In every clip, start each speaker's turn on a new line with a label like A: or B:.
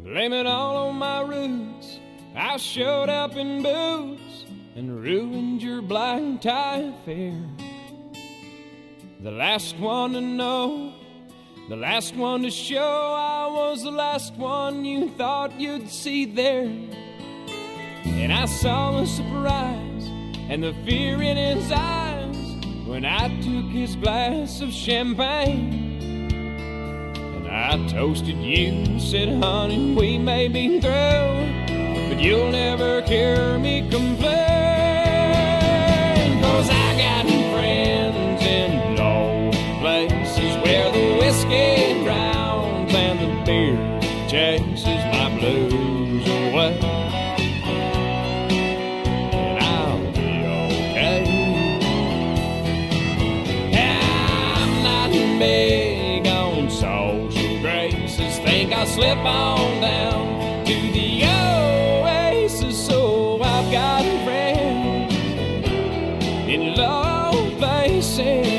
A: Blame it all on my roots. I showed up in boots and ruined your black tie affair. The last one to know, the last one to show, I was the last one you thought you'd see there. And I saw the surprise and the fear in his eyes when I took his glass of champagne. And I toasted you, said, honey, we may be through, but you'll never hear me complain. 'Cause I got friends in low places where the whiskey drowns and the beer chases my blues away. And I'll be okay. I'm not big on social graces. Think I'll slip on down to the oasis. So I've got friends in low places.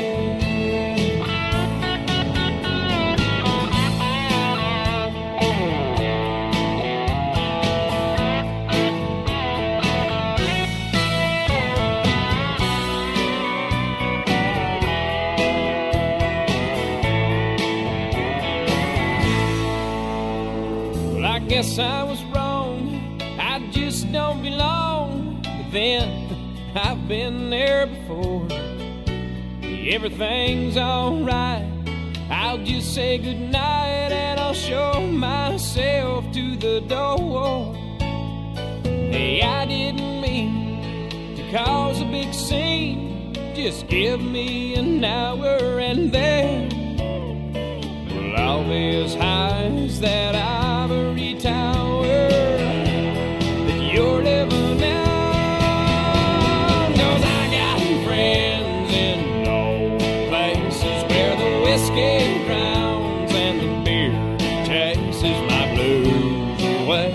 A: Well, I guess I was wrong. I just don't belong. But then I've been there before. Everything's alright. I'll just say goodnight and I'll show myself to the door. Hey, I didn't mean to cause a big scene. Just give me an hour and then we'll all be as high as that ivory tower that you're living in. 'Cause I got friends in low places where the whiskey drowns and the beer chases my blues away.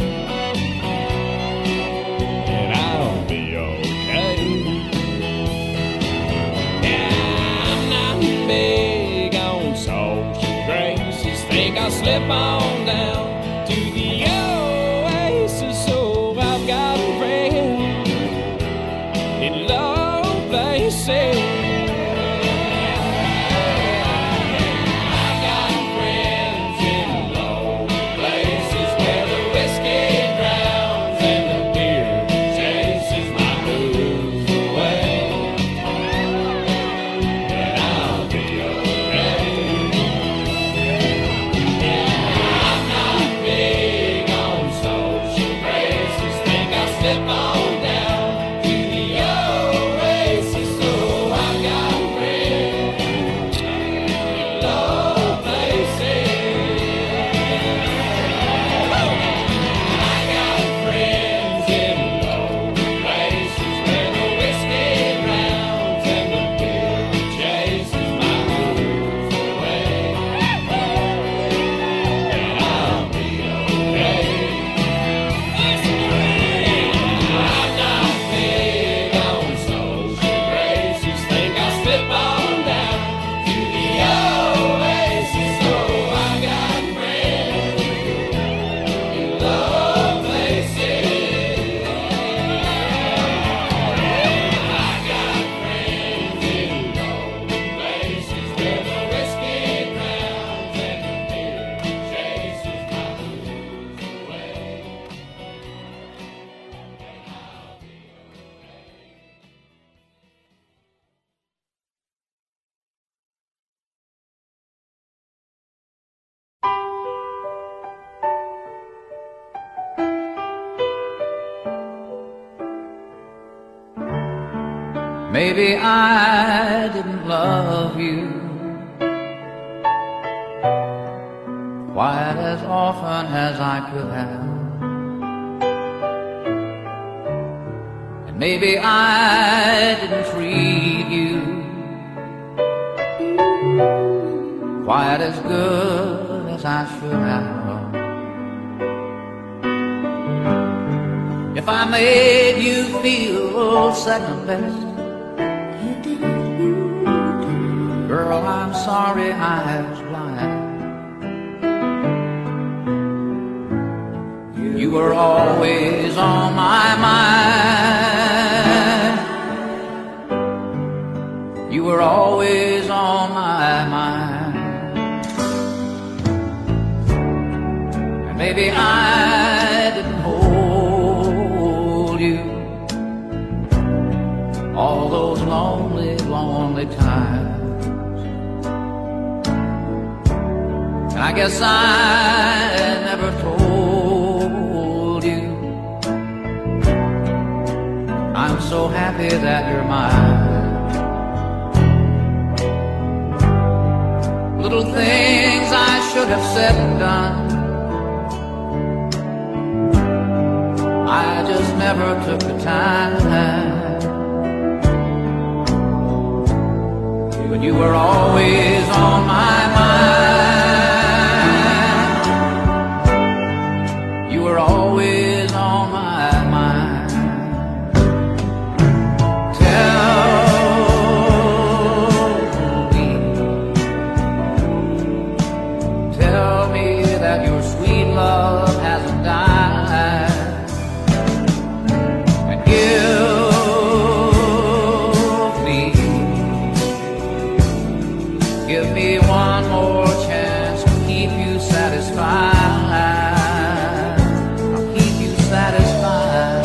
A: And I'll be okay. Yeah, I'm not big on social graces. Think I'll slip on down to the oasis. So I've got friends in low places. I've got friends in low places where the whiskey drowns and the beer chases my blues away. And I'll be okay. I'm not big on social graces. Think I'll slip on down to the oasis. So I've got friends in low places. I got friends in low places where the whiskey drowns and the beer chases my blues away. And I'll be okay. I'm not big on social graces. Think I'll slip on down to the oasis. So I got friends in low places. I got friends in low places where the whiskey drowns and the beer chases my blues away.
B: Maybe I didn't love you quite as often as I could have. And maybe I didn't treat you quite as good as I should have. If I made you feel second best, girl, I'm sorry I was blind. You were always on my mind. You were always on my mind. And maybe I didn't hold you all those lonely, lonely times. And I guess I never told you I'm so happy that you're mine. Little things I should have said and done, I just never took the time. But you were always on my mind. You were always on my mind. Tell me that your sweet love hasn't died. And give me one more chance to keep you satisfied. I'll keep you satisfied.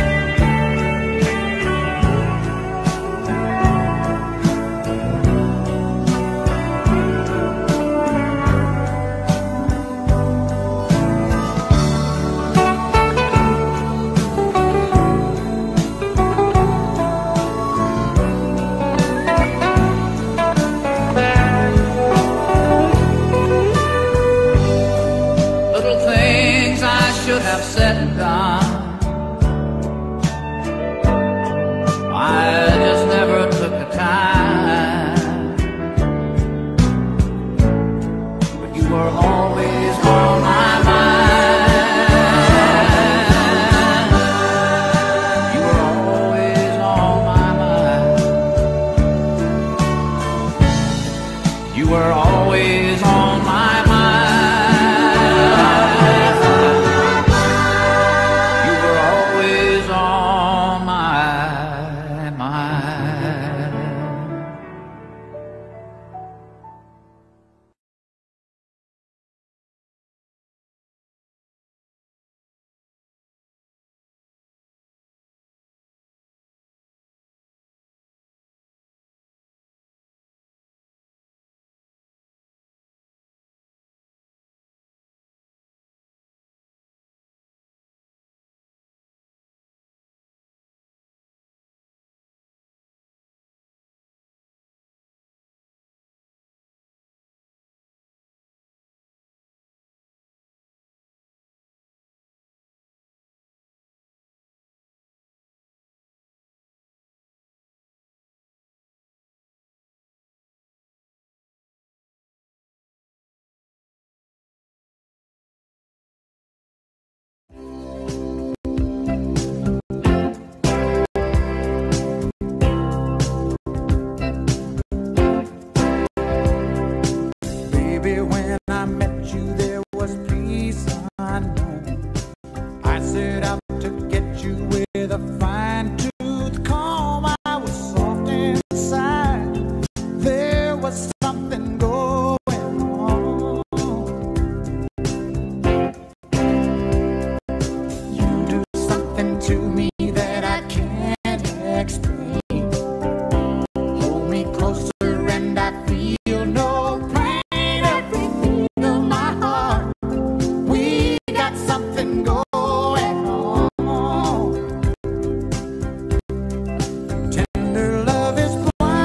B: Should have said and done, I just never took the time. But you were always on my mind. You were always on my mind. You were always on my mind.
C: Tender love is blind.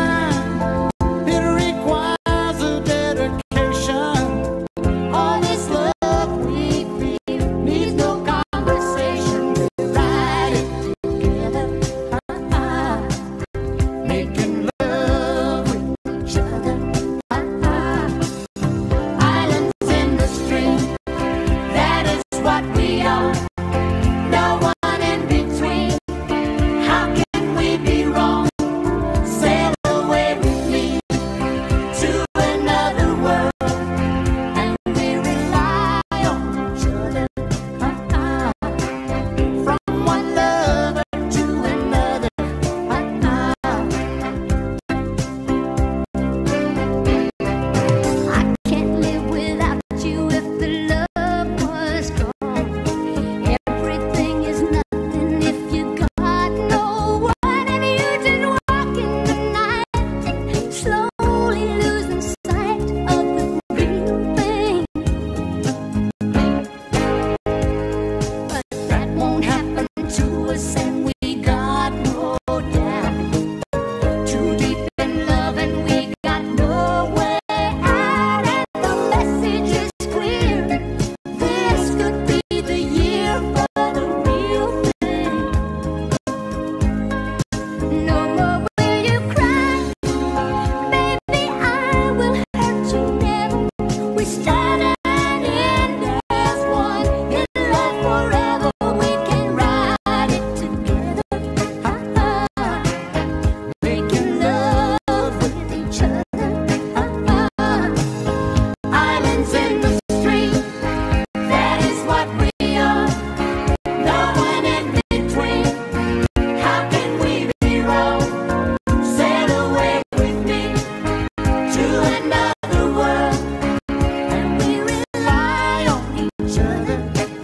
C: each other.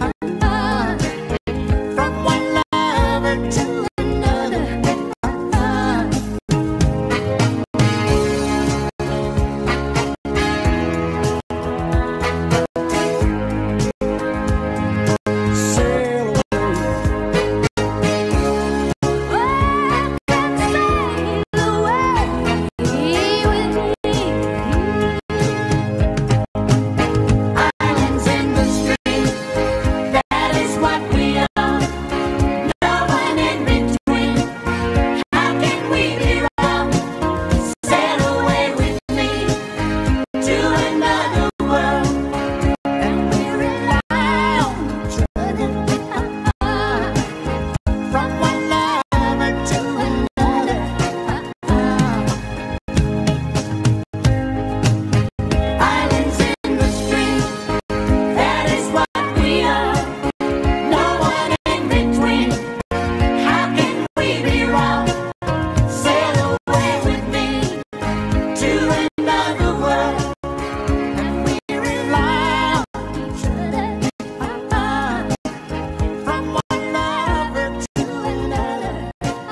C: From one lover to another. Sail away. Islands in the stream, that is what we are. No one in between. How can we be wrong? Sail away with me to another world, and we rely on each other. From one lover to another. Islands in the stream, that is what we are. No one in between. How can we be wrong? Sail away with me to another world, and we rely on each other. From one lover to another.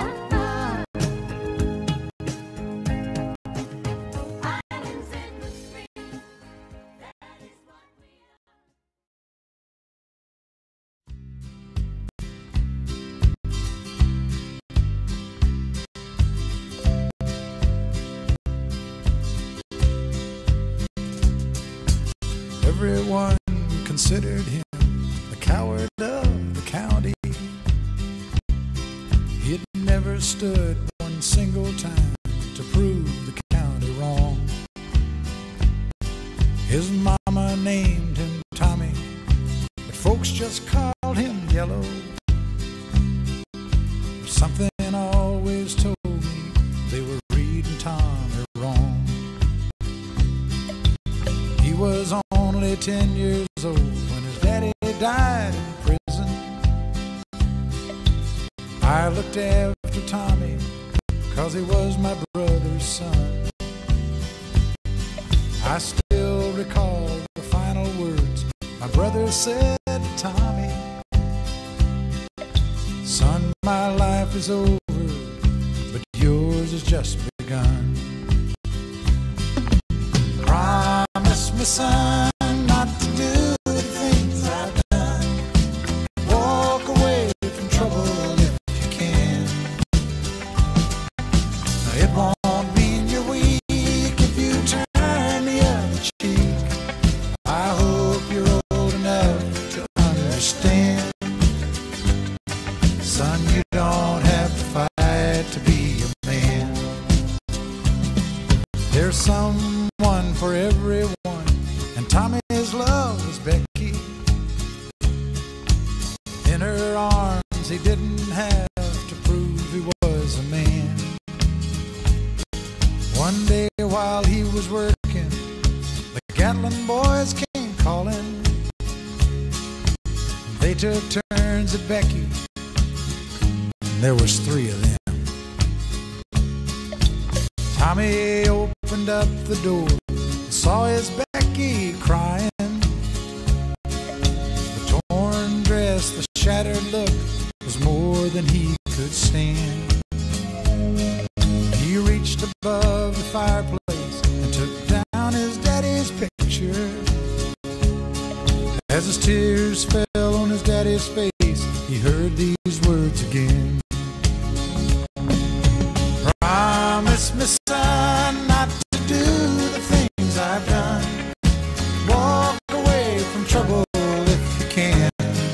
C: Islands in the stream, that is what we are.
D: Everyone considered him the coward of the county. He'd never stood one single time to prove the county wrong. His mama named him Tommy, but folks just called him Yellow. Something always told me they were reading Tommy wrong. He was only 10 years old when his daddy died in prison. I looked after Tommy 'cause he was my brother's son. I still recall the final words my brother said to Tommy. Son, my life is over, but yours has just begun. Promise me, son, not to do the things I've done. Walk away from trouble if you can. Now, it won't mean you're weak if you turn the other cheek. I hope you're old enough to understand. Son, you don't have to fight to be a man. There's someone for everyone, and Tommy's love was Becky. In her arms he didn't have to prove he was a man. One day while he was working, the Gatlin boys came calling. They took turns at Becky. There was 3 of them. Tommy opened up the door and saw his Becky crying. The torn dress, the shattered look was more than he could stand. He reached above the fireplace and took down his daddy's picture. As his tears fell on his daddy's face, he heard these words again. Promise me, son, not to do the things I've done. Walk away from trouble if you can.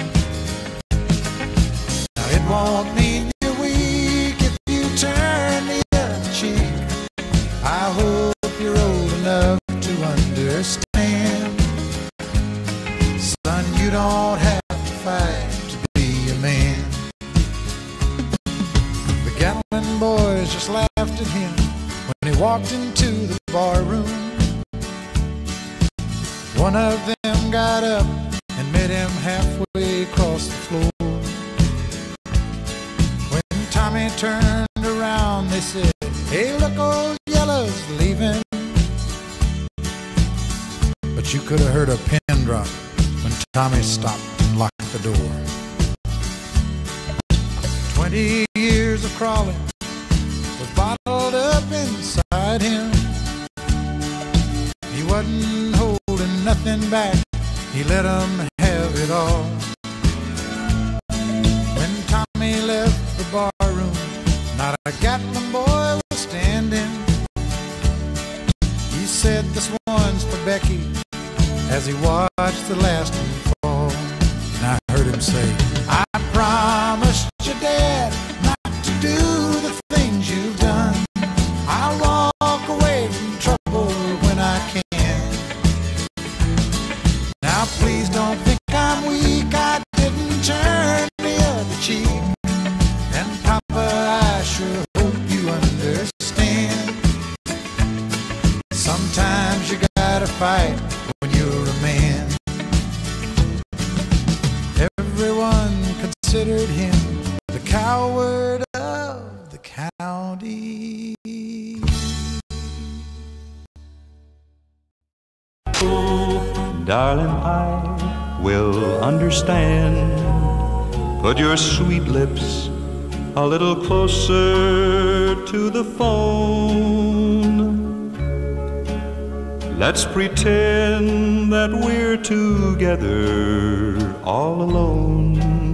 D: Now, it won't mean you're weak if you turn the other cheek. I hope you're old enough to understand. Son, you don't have to fight to be a man. The Gatlin boys just laughed at him when he walked into the bar room. One of them got up and met him halfway across the floor. When Tommy turned around, they said, "Hey, look, old Yellow's leaving." But you could have heard a pin drop when Tommy stopped and locked the door. 20 years of crawling was bottled up inside him. He wasn't holding nothing back, he let them have it all. When Tommy left the bar room, not a Gatlin boy was standing. He said, "This one's for Becky," as he watched the last one fall. And I heard him say, "I promised your dad not to do the things you've done. I'll walk away from trouble when I can. Now please don't think I'm weak, I didn't turn the other cheek. And Papa, I sure hope you understand. Sometimes you gotta fight when you're a man." Everyone considered him the coward of the county.
E: Darling, I will understand. Put your sweet lips a little closer to the phone. Let's pretend that we're together all alone.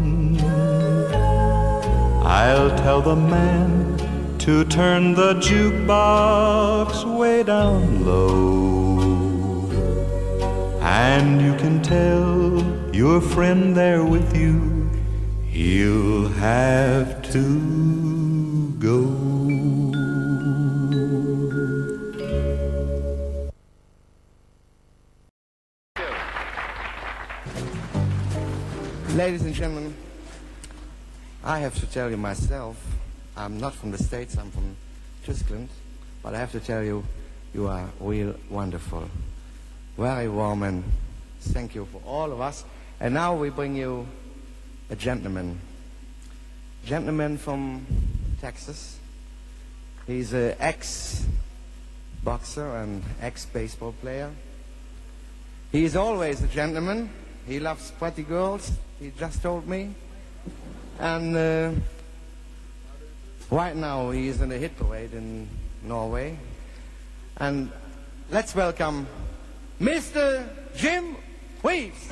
E: I'll tell the man to turn the jukebox way down low. And you can tell your friend there with you, he'll have to go.
F: Ladies and gentlemen, I have to tell you myself, I'm not from the States, I'm from Tyskland, but I have to tell you, you are real wonderful. Very warm, and thank you for all of us. And now we bring you a gentleman from Texas. He's an ex-boxer and ex-baseball player. He is always a gentleman. He loves pretty girls, he just told me. And right now he is in a hit parade in Norway. And let's welcome Mr. Jim Reeves.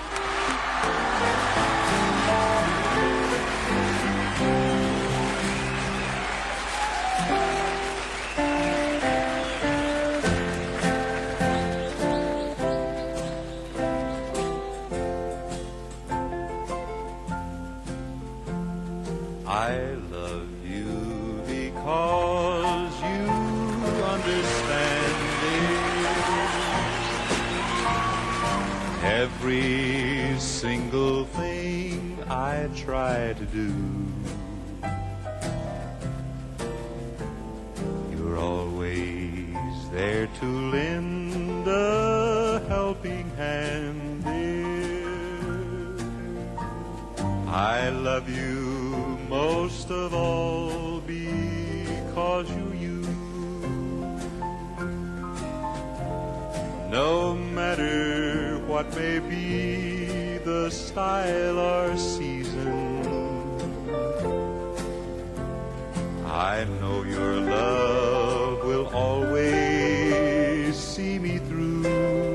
E: I love you because you understand it. Every single thing I try to do, you're always there to lend a helping hand, dear. I love you most of all because you're you. No matter what may be the style or season, I know your love will always see me through.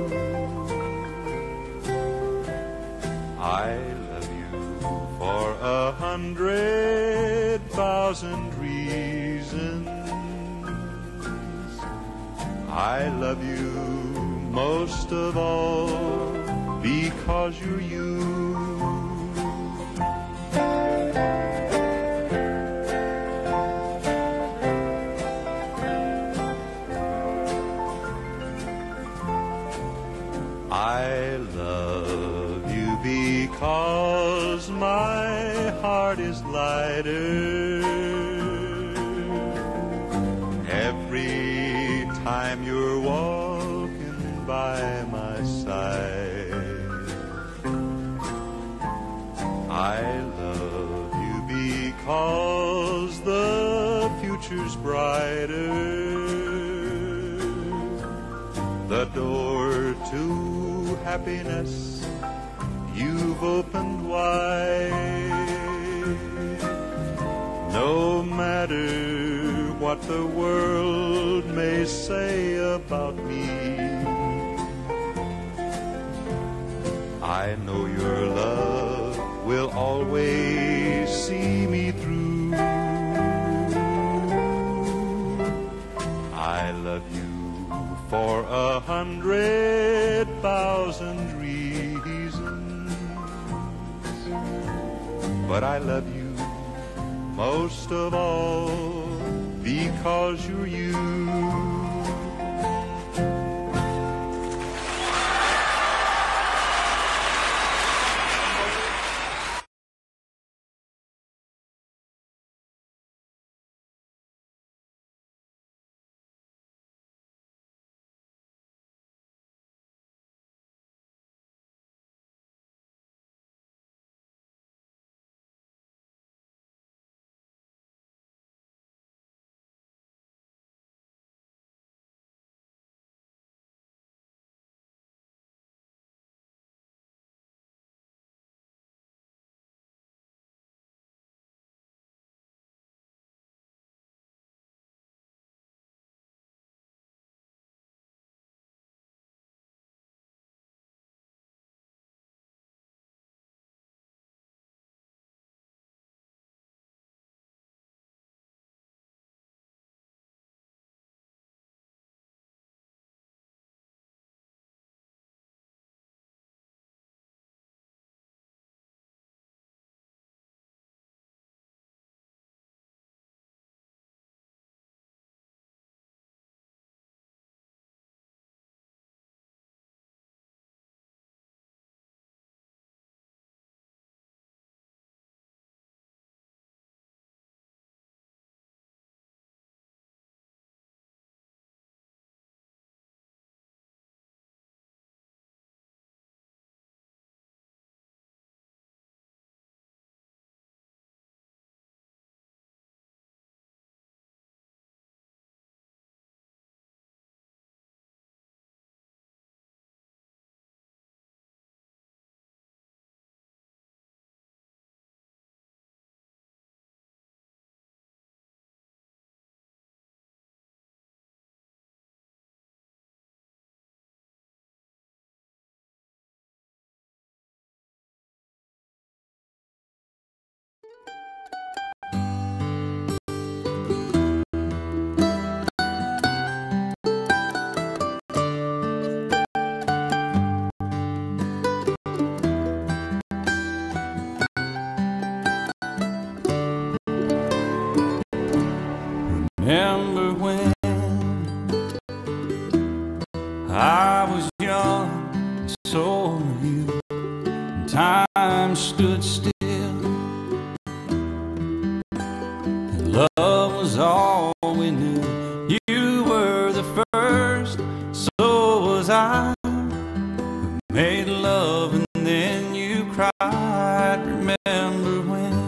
E: I love you for 100,000 reasons. I love you most of all because you're you. I love you because my heart is lighter every time you're walking by my side. I love you because the future's brighter. The door to happiness you've opened wide. No matter what the world may say about me, I know your love will always see me through. I love you for 100,000 reasons, but I love you most of all because you're you.
A: Remember when I was young, and so were you, and time stood still, and love was all we knew. You were the first, so was I. We made love and then you cried. Remember when?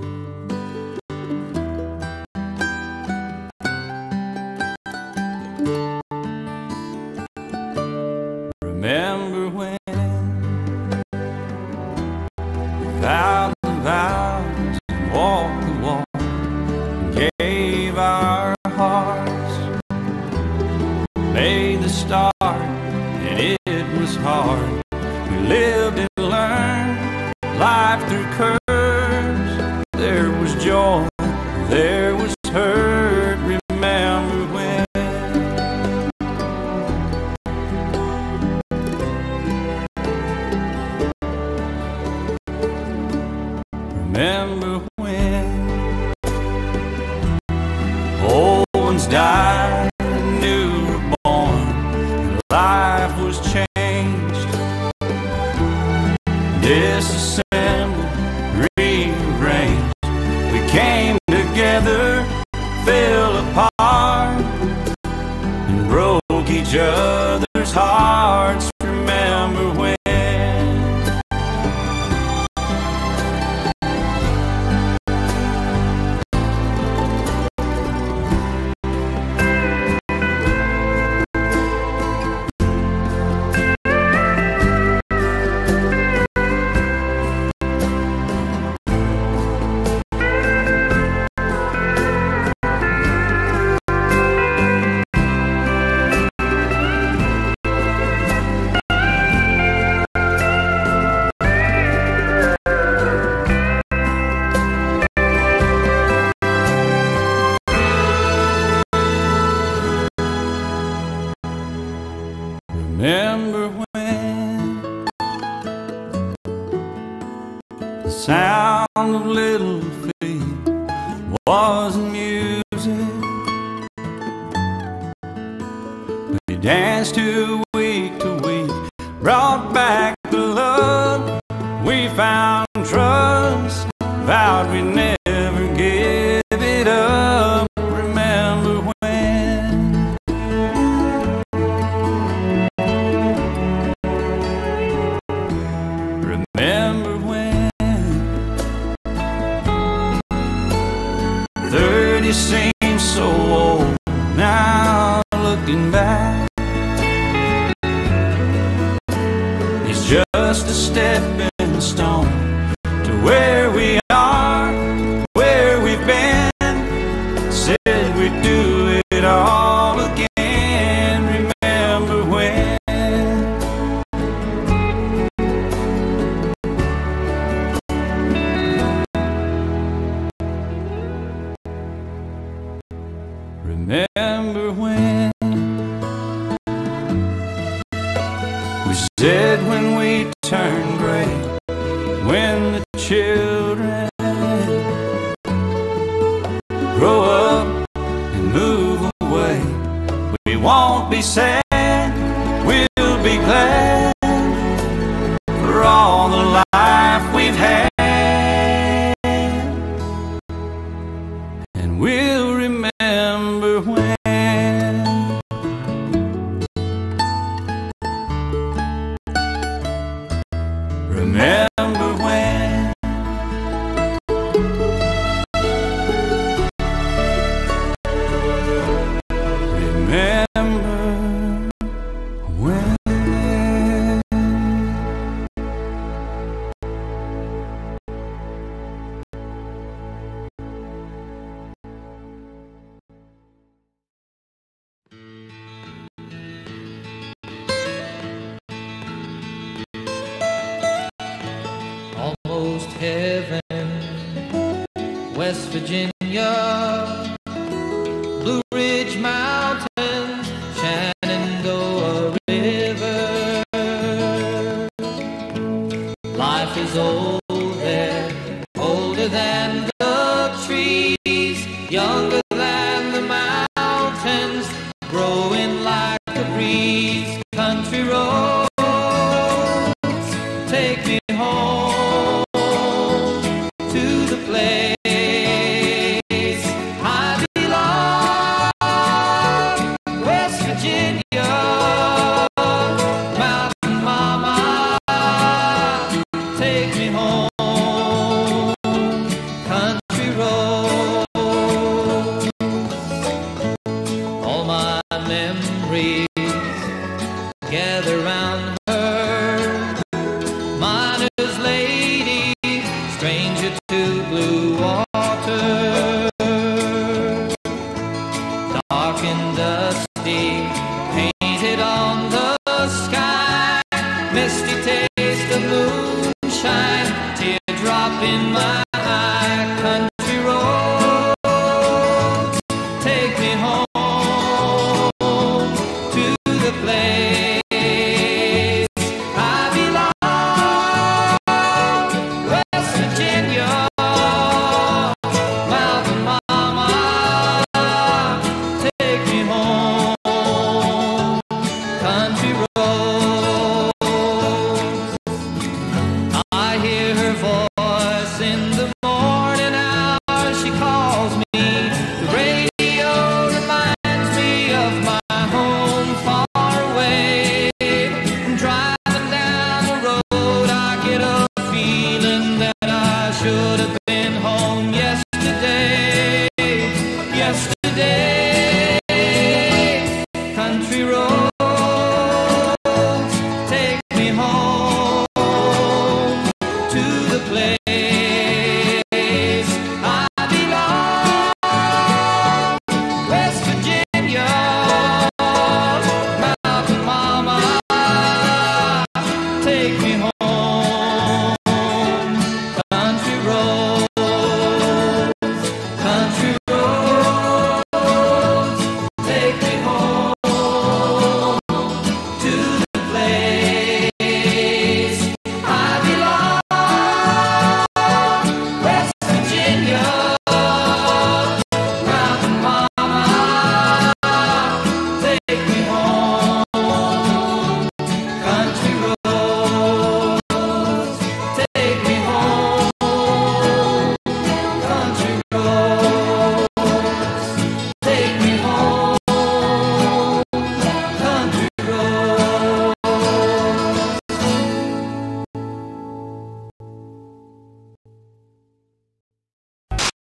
A: Remember when we vowed the vows and walked the walk and gave our hearts, made the start, and it was hard. We lived and learned life through curves. There was joy, there was hurt. Remember when? Remember when old ones died and new were born, and life was changed, disassembled, rearranged. We came together, fell apart, and broke each other's hearts. Remember when?
G: Remember when the sound of little feet was music? We danced to week, brought back the love. We found trust, vowed we'd never give it up. Remember when? Remember when 30 seems so old now, looking back. It's just a stepping stone to where we are, where we've been. Said we'd do it all again. Remember when? Remember when we said when we turn gray, when the children grow up and move away, we won't be sad, we'll be glad for all the life we've had, and we'll remember when. Remember when? Remember when?
B: Almost heaven, West Virginia, Blue Ridge Mountains, Shenandoah River. Life is old there, older than the trees, younger than the mountains, growing like a breeze. Country roads, take me home to the place I belong, West Virginia.